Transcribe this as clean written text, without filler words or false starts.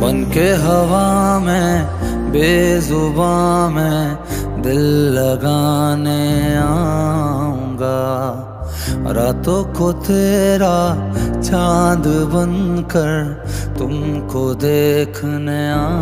बन के हवा में बेजुबां में दिल लगाने आऊंगा। रातों को तेरा चांद बनकर तुमको देखने